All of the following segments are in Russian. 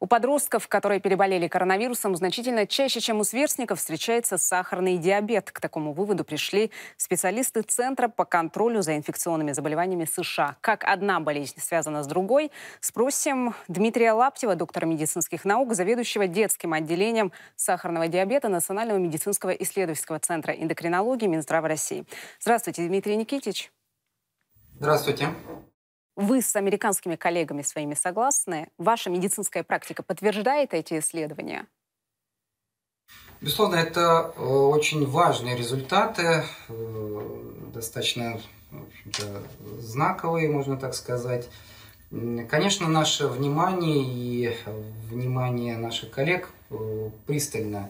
У подростков, которые переболели коронавирусом, значительно чаще, чем у сверстников, встречается сахарный диабет. К такому выводу пришли специалисты Центра по контролю за инфекционными заболеваниями США. Как одна болезнь связана с другой, спросим Дмитрия Лаптева, доктора медицинских наук, заведующего детским отделением сахарного диабета Национального медицинского исследовательского центра эндокринологии Минздрава России. Здравствуйте, Дмитрий Никитич. Здравствуйте. Вы с американскими коллегами своими согласны? Ваша медицинская практика подтверждает эти исследования? Безусловно, это очень важные результаты, достаточно, в общем-то, знаковые, можно так сказать. Конечно, наше внимание и внимание наших коллег пристально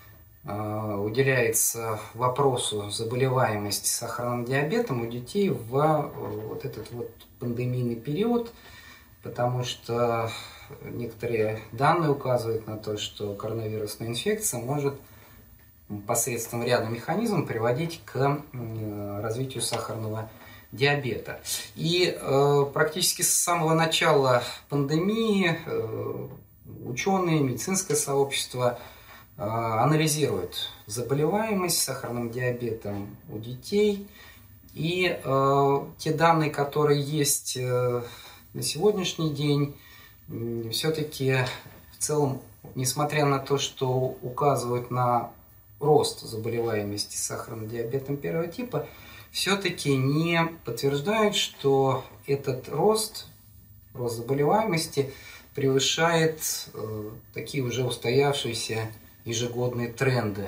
уделяется вопросу заболеваемости сахарным диабетом у детей в вот этот вот пандемийный период, потому что некоторые данные указывают на то, что коронавирусная инфекция может посредством ряда механизмов приводить к развитию сахарного диабета. И практически с самого начала пандемии ученые, медицинское сообщество анализируют заболеваемость сахарным диабетом у детей. И те данные, которые есть на сегодняшний день, все-таки в целом, несмотря на то, что указывают на рост заболеваемости сахарным диабетом первого типа, все-таки не подтверждают, что этот рост заболеваемости превышает такие уже устоявшиеся ежегодные тренды.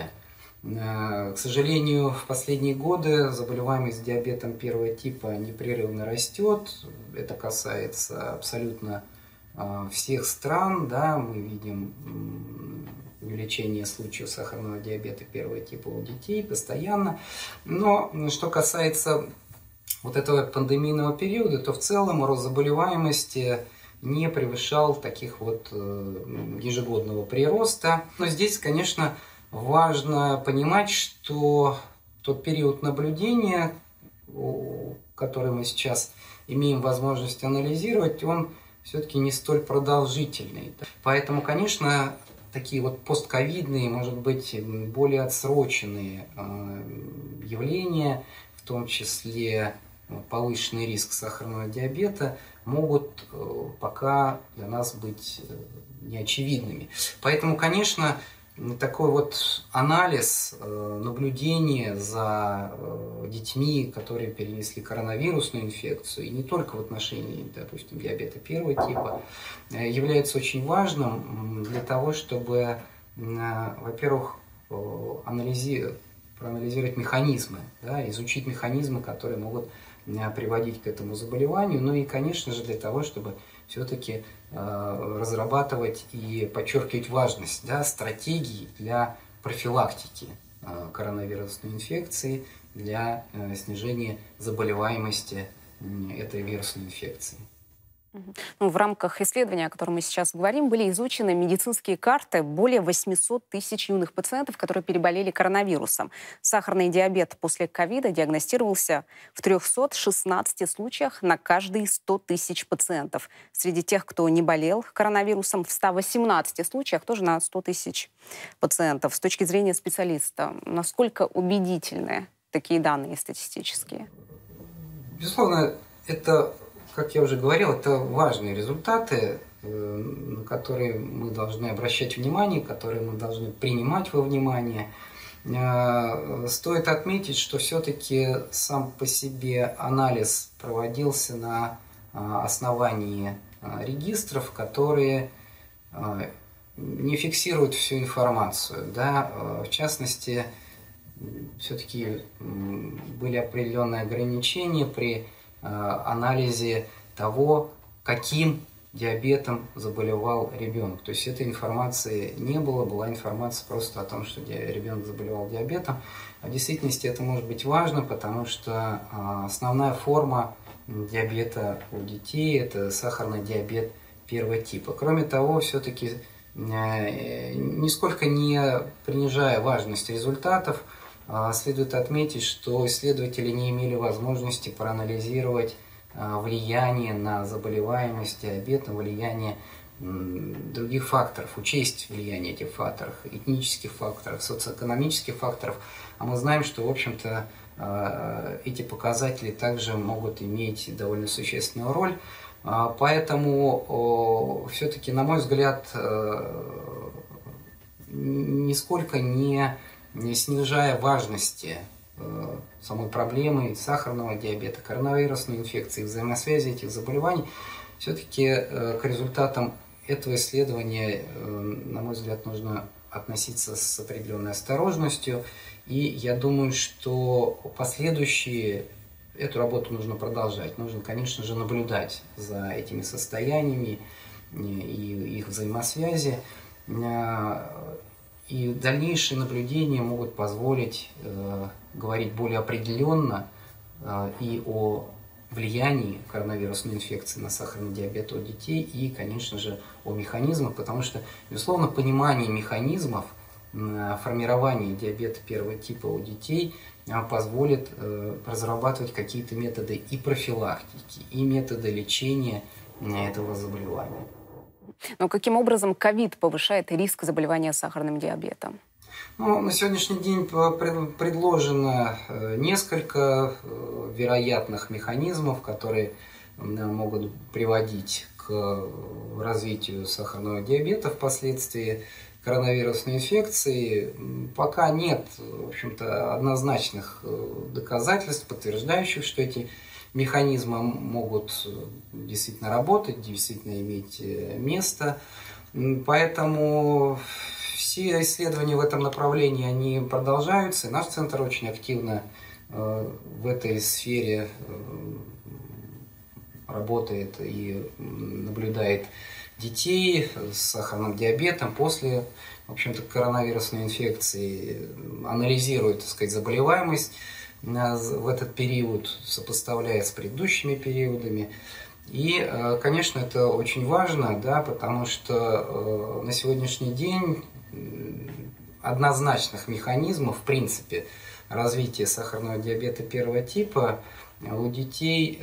К сожалению, в последние годы заболеваемость диабетом первого типа непрерывно растет. Это касается абсолютно всех стран. Да, мы видим увеличение случаев сахарного диабета первого типа у детей постоянно. Но что касается вот этого пандемийного периода, то в целом рост заболеваемости не превышал таких вот ежегодного прироста. Но здесь, конечно, важно понимать, что тот период наблюдения, который мы сейчас имеем возможность анализировать, он все-таки не столь продолжительный. Поэтому, конечно, такие вот постковидные, может быть, более отсроченные явления, в том числе повышенный риск сахарного диабета, могут пока для нас быть неочевидными. Поэтому, конечно, такой вот анализ, наблюдение за детьми, которые перенесли коронавирусную инфекцию, и не только в отношении, допустим, диабета первого типа, является очень важным для того, чтобы, во-первых, проанализировать механизмы, да, изучить механизмы, которые могут приводить к этому заболеванию, ну и, конечно же, для того, чтобы все-таки разрабатывать и подчеркивать важность, да, стратегий для профилактики коронавирусной инфекции, для снижения заболеваемости этой вирусной инфекции. Ну, в рамках исследования, о котором мы сейчас говорим, были изучены медицинские карты более 800 тысяч юных пациентов, которые переболели коронавирусом. Сахарный диабет после ковида диагностировался в 316 случаях на каждые 100 тысяч пациентов. Среди тех, кто не болел коронавирусом, в 118 случаях тоже на 100 тысяч пациентов. С точки зрения специалиста, насколько убедительны такие данные статистические? Безусловно, это, как я уже говорил, это важные результаты, на которые мы должны обращать внимание, которые мы должны принимать во внимание. Стоит отметить, что все-таки сам по себе анализ проводился на основании регистров, которые не фиксируют всю информацию. Да? В частности, все-таки были определенные ограничения при анализе того, каким диабетом заболевал ребенок. То есть этой информации не было, была информация просто о том, что ребенок заболевал диабетом. А в действительности это может быть важно, потому что основная форма диабета у детей – это сахарный диабет первого типа. Кроме того, все-таки нисколько не принижая важность результатов, следует отметить, что исследователи не имели возможности проанализировать влияние на заболеваемость диабетом, влияние других факторов, учесть влияние этих факторов, этнических факторов, социоэкономических факторов. А мы знаем, что, в общем-то, эти показатели также могут иметь довольно существенную роль. Поэтому все-таки, на мой взгляд, нисколько не снижая важности самой проблемы сахарного диабета, коронавирусной инфекции, взаимосвязи этих заболеваний, все-таки к результатам этого исследования, на мой взгляд, нужно относиться с определенной осторожностью. И я думаю, что последующие эту работу нужно продолжать. Нужно, конечно же, наблюдать за этими состояниями и их взаимосвязи. И дальнейшие наблюдения могут позволить говорить более определенно и о влиянии коронавирусной инфекции на сахарный диабет у детей и, конечно же, о механизмах, потому что, безусловно, понимание механизмов формирования диабета первого типа у детей позволит разрабатывать какие-то методы и профилактики, и методы лечения этого заболевания. Но каким образом ковид повышает риск заболевания сахарным диабетом? Ну, на сегодняшний день предложено несколько вероятных механизмов, которые могут приводить к развитию сахарного диабета впоследствии коронавирусной инфекции. Пока нет, в общем-то, однозначных доказательств, подтверждающих, что эти механизмы могут действительно работать, действительно иметь место. Поэтому все исследования в этом направлении, они продолжаются. Наш центр очень активно в этой сфере работает и наблюдает детей с сахарным диабетом после, в общем-то, коронавирусной инфекции, анализирует, так сказать, заболеваемость в этот период, сопоставляя с предыдущими периодами. И, конечно, это очень важно, да, потому что на сегодняшний день однозначных механизмов, в принципе, развития сахарного диабета первого типа у детей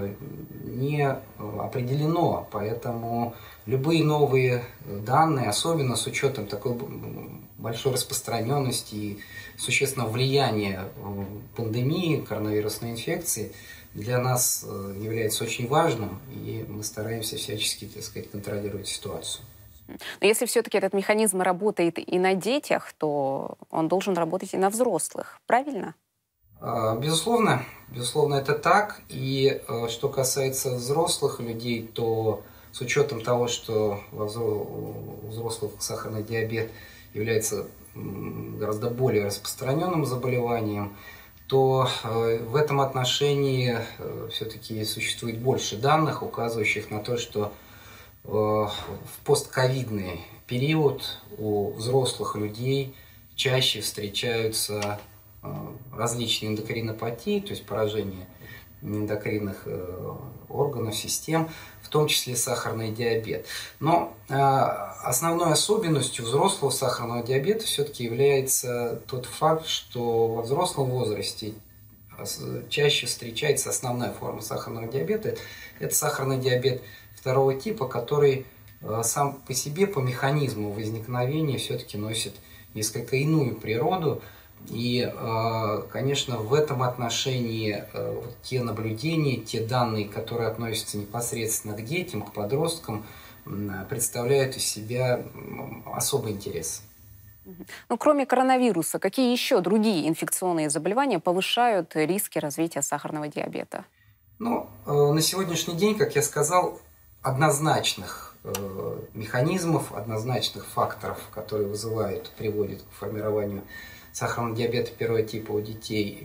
не определено, поэтому любые новые данные, особенно с учетом такой большой распространенности и существенного влияния пандемии, коронавирусной инфекции, для нас является очень важным, и мы стараемся всячески, так сказать, контролировать ситуацию. Но если все-таки этот механизм работает и на детях, то он должен работать и на взрослых, правильно? Безусловно, это так. И что касается взрослых людей, то с учетом того, что у взрослых сахарный диабет является гораздо более распространенным заболеванием, то в этом отношении все-таки существует больше данных, указывающих на то, что в постковидный период у взрослых людей чаще встречаются различные эндокринопатии, то есть поражение эндокринных органов, систем, в том числе сахарный диабет. Но основной особенностью взрослого сахарного диабета все-таки является тот факт, что во взрослом возрасте чаще встречается основная форма сахарного диабета. Это сахарный диабет второго типа, который сам по себе, по механизму возникновения, все-таки носит несколько иную природу. И, конечно, в этом отношении те наблюдения, те данные, которые относятся непосредственно к детям, к подросткам, представляют из себя особый интерес. Ну, кроме коронавируса, какие еще другие инфекционные заболевания повышают риски развития сахарного диабета? Ну, на сегодняшний день, как я сказал, однозначных механизмов, однозначных факторов, которые приводят к формированию сахарного диабета первого типа у детей,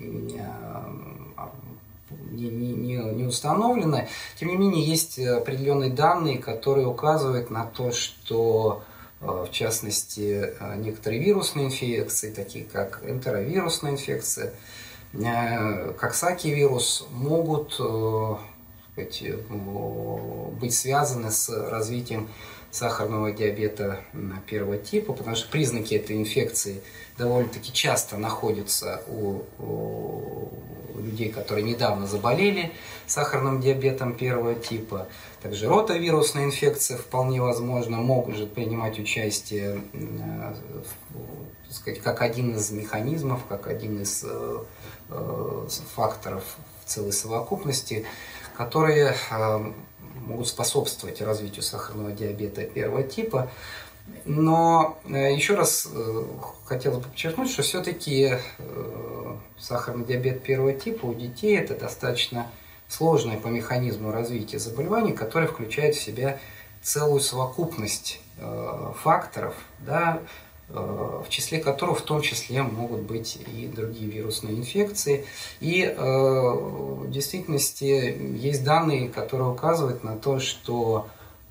не установлено. Тем не менее, есть определенные данные, которые указывают на то, что, в частности, некоторые вирусные инфекции, такие как энтеровирусная инфекция, как саки-вирус, могут быть связаны с развитием сахарного диабета первого типа, потому что признаки этой инфекции довольно-таки часто находятся у людей, которые недавно заболели сахарным диабетом первого типа. Также ротавирусная инфекция вполне возможно может принимать участие, так сказать, как один из механизмов, как один из факторов в целой совокупности, которые могут способствовать развитию сахарного диабета первого типа. Но еще раз хотелось бы подчеркнуть, что все-таки сахарный диабет первого типа у детей это достаточно сложное по механизму развития заболевание, которое включает в себя целую совокупность факторов, да, в числе которых в том числе могут быть и другие вирусные инфекции. И в действительности есть данные, которые указывают на то, что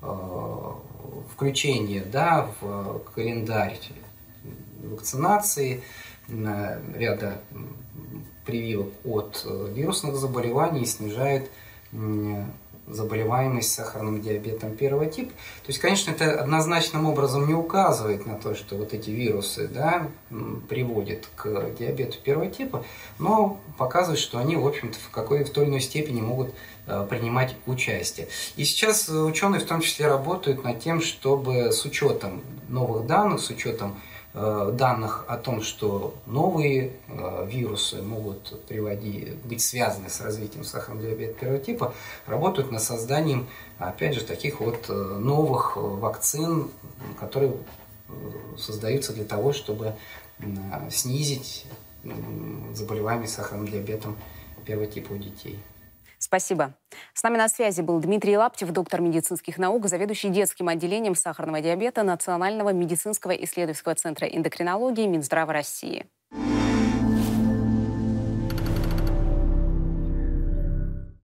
включение, да, в календарь вакцинации ряда прививок от вирусных заболеваний снижает заболеваемость сахарным диабетом первого типа. То есть, конечно, это однозначным образом не указывает на то, что вот эти вирусы, да, приводят к диабету первого типа, но показывает, что они, в общем-то, в той или иной степени могут принимать участие. И сейчас ученые в том числе работают над тем, чтобы с учетом новых данных, с учетом данных о том, что новые вирусы могут быть связаны с развитием сахарного диабета первого типа, работают над созданием, опять же, таких вот новых вакцин, которые создаются для того, чтобы снизить заболеваемость сахарным диабетом первого типа у детей. Спасибо. С нами на связи был Дмитрий Лаптев, доктор медицинских наук, заведующий детским отделением сахарного диабета Национального медицинского исследовательского центра эндокринологии Минздрава России.